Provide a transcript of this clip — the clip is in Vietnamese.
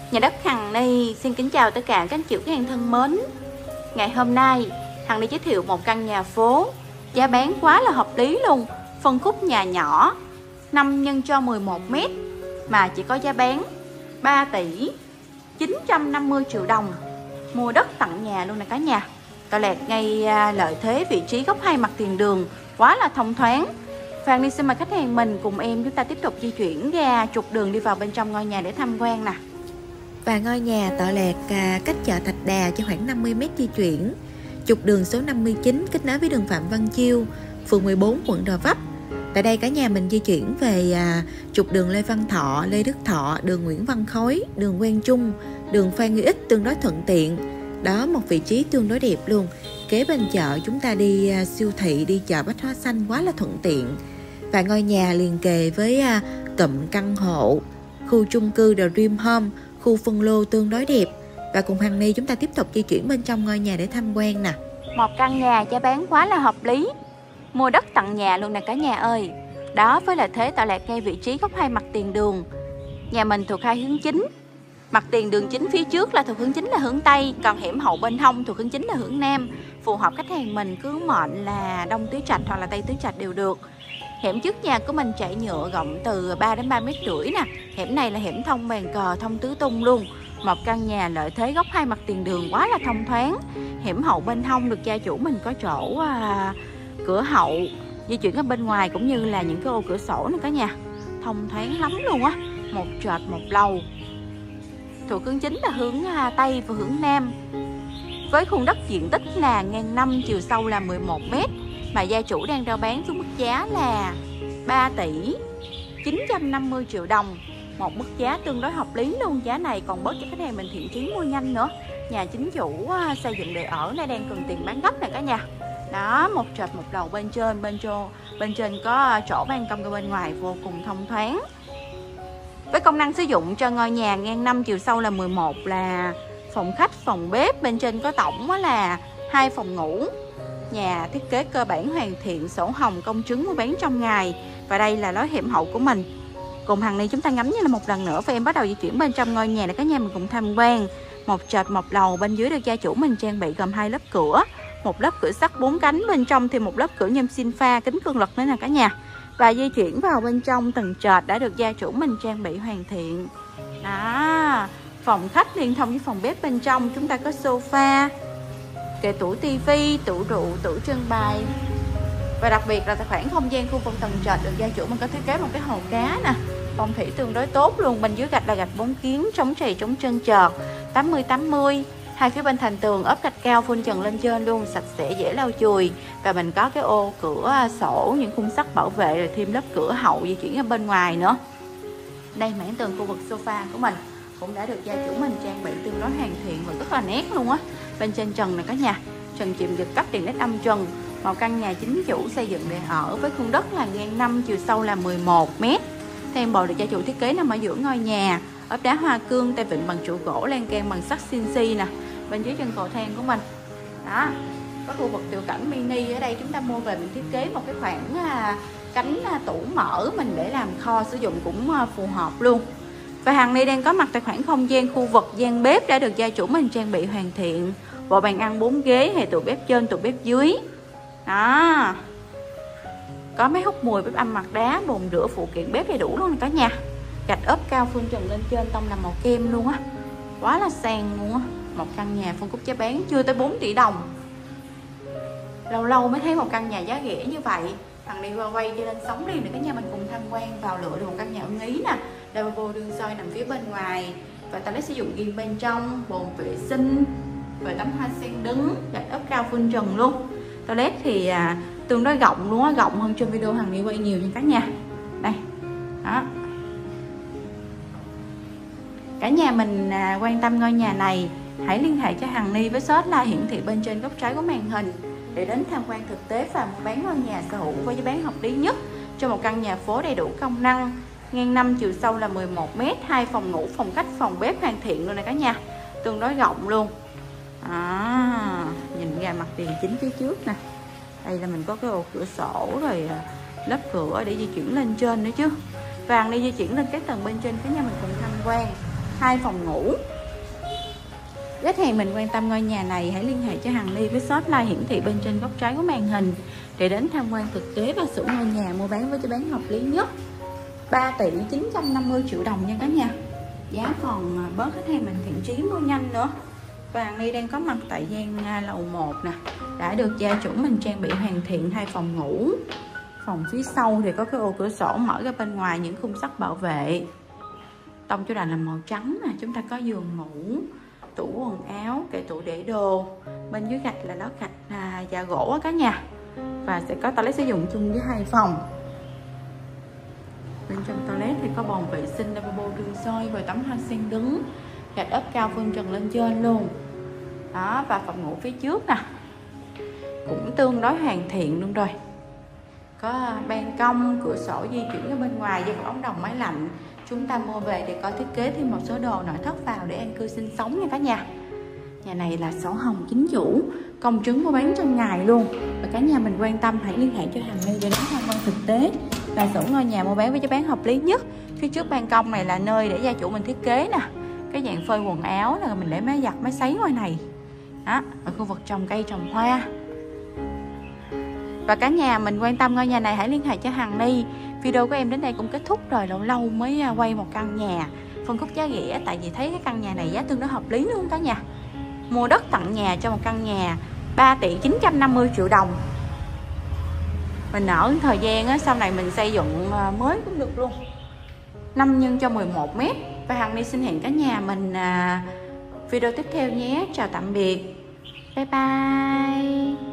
Nhà đất Hằng Ni xin kính chào tất cả các anh chị khách hàng thân mến. Ngày hôm nay Hằng Ni giới thiệu một căn nhà phố giá bán quá là hợp lý luôn. Phân khúc nhà nhỏ 5 x cho 11 m mà chỉ có giá bán 3 tỷ 950 triệu đồng. Mua đất tặng nhà luôn nè cả nhà. Tọa lạc ngay lợi thế vị trí góc hai mặt tiền đường quá là thông thoáng. Và Hằng Ni xin mời khách hàng mình cùng em chúng ta tiếp tục di chuyển ra trục đường đi vào bên trong ngôi nhà để tham quan nè. Và ngôi nhà tọa lạc cách chợ Thạch Đà cho khoảng 50 m di chuyển. Trục đường số 59 kết nối với đường Phạm Văn Chiêu, phường 14, quận Gò Vấp. Tại đây cả nhà mình di chuyển về trục đường Lê Văn Thọ, Lê Đức Thọ, đường Nguyễn Văn Khối, đường Quang Trung, đường Phan Huy Ích tương đối thuận tiện. Đó, một vị trí tương đối đẹp luôn. Kế bên chợ chúng ta đi siêu thị, đi chợ Bách Hóa Xanh quá là thuận tiện. Và ngôi nhà liền kề với cụm căn hộ, khu chung cư The Dream Home, khu phân lô tương đối đẹp. Và cùng Hằng Ni chúng ta tiếp tục di chuyển bên trong ngôi nhà để tham quan nè. Một căn nhà giá bán quá là hợp lý. Mua đất tặng nhà luôn nè cả nhà ơi. Đó, với lợi thế tọa lạc ngay vị trí góc hai mặt tiền đường. Nhà mình thuộc hai hướng chính. Mặt tiền đường chính phía trước là thuộc hướng chính là hướng Tây, còn hẻm hậu bên hông thuộc hướng chính là hướng Nam. Phù hợp khách hàng mình cứ mệnh là Đông Tứ Trạch hoặc là Tây Tứ Trạch đều được. Hẻm trước nhà của mình trải nhựa rộng từ 3 đến 3,5 m nè. Hẻm này là hẻm thông bàn cờ, thông tứ tung luôn. Một căn nhà lợi thế góc hai mặt tiền đường quá là thông thoáng. Hẻm hậu bên hông được gia chủ mình có chỗ cửa hậu di chuyển ở bên ngoài cũng như là những cái ô cửa sổ này cả nhà. Thông thoáng lắm luôn á. Một trệt một lầu. Thuộc hướng chính là hướng Tây và hướng Nam. Với khung đất diện tích là ngang 5, chiều sâu là 11 m mà gia chủ đang rao bán với mức giá là 3 tỷ 950 triệu đồng. Một mức giá tương đối hợp lý luôn. Giá này còn bớt cho khách hàng mình thiện chí mua nhanh nữa. Nhà chính chủ xây dựng để ở nay đang cần tiền bán gấp này cả nhà. Đó, một trệt một lầu bên trên có chỗ ban công ở bên ngoài vô cùng thông thoáng. Với công năng sử dụng cho ngôi nhà ngang 5, chiều sâu là 11 là phòng khách, phòng bếp, bên trên có tổng là 2 phòng ngủ. Nhà thiết kế cơ bản hoàn thiện, sổ hồng công chứng mua bán trong ngày. Và đây là lối hẻm hậu của mình. Cùng Hằng Ni chúng ta ngắm như là một lần nữa và em bắt đầu di chuyển bên trong ngôi nhà để cả nhà mình cùng tham quan. Một trệt một lầu, bên dưới được gia chủ mình trang bị gồm 2 lớp cửa, một lớp cửa sắt 4 cánh, bên trong thì một lớp cửa nhôm xin pha kính cường lực nữa nè cả nhà. Và di chuyển vào bên trong tầng trệt đã được gia chủ mình trang bị hoàn thiện. Đó, phòng khách liên thông với phòng bếp, bên trong chúng ta có sofa, kệ tủ tivi, tủ rượu, tủ trưng bày. Và đặc biệt là tài khoản không gian khu vực tầng trệt được gia chủ mình có thiết kế một cái hồ cá nè. Phong thủy tương đối tốt luôn. Bên dưới gạch là gạch 4 kiến, chống trầy chống trơn trượt 80-80. Hai phía bên thành tường ốp gạch cao phun trần lên trên luôn, sạch sẽ dễ lau chùi. Và mình có cái ô cửa sổ, những khung sắt bảo vệ, rồi thêm lớp cửa hậu di chuyển ở bên ngoài nữa. Đây mảng tường khu vực sofa của mình cũng đã được gia chủ mình trang bị tương đối hoàn thiện và rất là nét luôn á. Bên trên trần này cả nhà, trần chìm giật cấp đèn led âm trần. Một căn nhà chính chủ xây dựng để ở với khung đất là ngang 5, chiều sâu là 11 m. Thêm bồi được gia chủ thiết kế nằm ở giữa ngôi nhà, ốp đá hoa cương, tay vịn bằng trụ gỗ, lan can bằng sắt CNC nè. Bên dưới chân cầu thang của mình đó, có khu vực tiểu cảnh mini. Ở đây chúng ta mua về mình thiết kế một cái khoảng cánh tủ mở mình để làm kho sử dụng cũng phù hợp luôn. Và Hằng Ni đang có mặt tại khoảng không gian khu vực gian bếp đã được gia chủ mình trang bị hoàn thiện. Bộ bàn ăn 4 ghế, hệ tủ bếp trên, tủ bếp dưới. Đó, có máy hút mùi, bếp âm mặt đá, bồn rửa, phụ kiện bếp đầy đủ luôn cả nhà. Gạch ốp cao phun trần lên trên, tông làm màu kem luôn á. Quá là sang luôn á. Một căn nhà phân khúc giá bán chưa tới 4 tỷ đồng. Lâu lâu mới thấy một căn nhà giá rẻ như vậy. Hằng Ni quay cho lên sóng liền để cả nhà mình cùng tham quan, vào lựa được một căn nhà ưng ý nè. Lavabo đương soi nằm phía bên ngoài và toilet sử dụng riêng bên trong, bồn vệ sinh và tấm hoa sen đứng, gạch ốp cao phun trần luôn. Toilet thì tương đối rộng luôn á, rộng hơn trên video Hằng Ni quay nhiều nha cả nhà. Đây, đó. Cả nhà mình quan tâm ngôi nhà này, hãy liên hệ cho Hằng Ni với số hotline hiển thị bên trên góc trái của màn hình để đến tham quan thực tế và mua bán ngôi nhà sở hữu với giá bán hợp lý nhất cho một căn nhà phố đầy đủ công năng, ngang 5, chiều sâu là 11 m, 2 phòng ngủ, phòng khách, phòng bếp hoàn thiện luôn này cả nhà, tương đối rộng luôn. Nhìn ra mặt tiền chính phía trước nè. Đây là mình có cái ô cửa sổ rồi lớp cửa để di chuyển lên trên nữa chứ. Và Hằng Ni di chuyển lên các tầng bên trên cả nhà mình cùng tham quan. 2 phòng ngủ. Khách hàng mình quan tâm ngôi nhà này hãy liên hệ cho Hằng Ly với số hotline hiển thị bên trên góc trái của màn hình để đến tham quan thực tế và sửa ngôi nhà mua bán với giá bán hợp lý nhất. 3 tỷ 950 triệu đồng nha cả nhà. Giá còn bớt, khách hàng mình thiện chí mua nhanh nữa. Và Hằng Ly đang có mặt tại gian lầu 1 nè, đã được gia chủ mình trang bị hoàn thiện 2 phòng ngủ. Phòng phía sau thì có cái ô cửa sổ mở ra bên ngoài, những khung sắt bảo vệ. Tông chủ đành là màu trắng nè, chúng ta có giường ngủ, tủ quần áo, kệ tủ để đồ. Bên dưới gạch là lót gạch da gỗ á cả nhà. Và sẽ có toilet sử dụng chung với 2 phòng. Bên trong toilet thì có bồn vệ sinh, lavabo đun sôi và tấm hoa sen đứng, gạch ốp cao phân trần lên trên luôn. Đó, và phòng ngủ phía trước nè cũng tương đối hoàn thiện luôn rồi. Có ban công, cửa sổ di chuyển ở bên ngoài và ống đồng máy lạnh. Chúng ta mua về để có thiết kế thêm một số đồ nội thất vào để an cư sinh sống nha cả nhà. Nhà này là sổ hồng chính chủ, công chứng mua bán trong ngày luôn. Và cả nhà mình quan tâm hãy liên hệ cho Hằng Ly để đến tham quan thực tế và sổ ngôi nhà mua bán với giá bán hợp lý nhất. Phía trước ban công này là nơi để gia chủ mình thiết kế nè, cái dạng phơi quần áo là mình để máy giặt, máy sấy ngoài này. Đó, ở khu vực trồng cây trồng hoa. Và cả nhà mình quan tâm ngôi nhà này hãy liên hệ cho Hằng Ly. Video của em đến đây cũng kết thúc rồi, lâu lâu mới quay một căn nhà phân khúc giá rẻ, tại vì thấy cái căn nhà này giá tương đối hợp lý luôn cả nhà. Mua đất tặng nhà cho một căn nhà 3 tỷ 950 triệu đồng. Mình ở thời gian á, sau này mình xây dựng mới cũng được luôn. 5 x 11 m. Và Hằng Ly xin hẹn cả nhà mình video tiếp theo nhé. Chào tạm biệt. Bye bye.